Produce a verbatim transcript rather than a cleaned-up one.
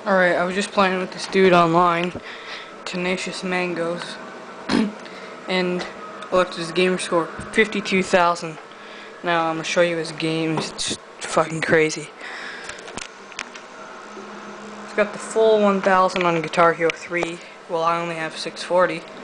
Alright, I was just playing with this dude online, Tenacious Mangoes, and I looked at his Gamerscore, fifty-two thousand. Now I'm gonna show you his games. It's fucking crazy. He's got the full one thousand on Guitar Hero three. Well, I only have six forty.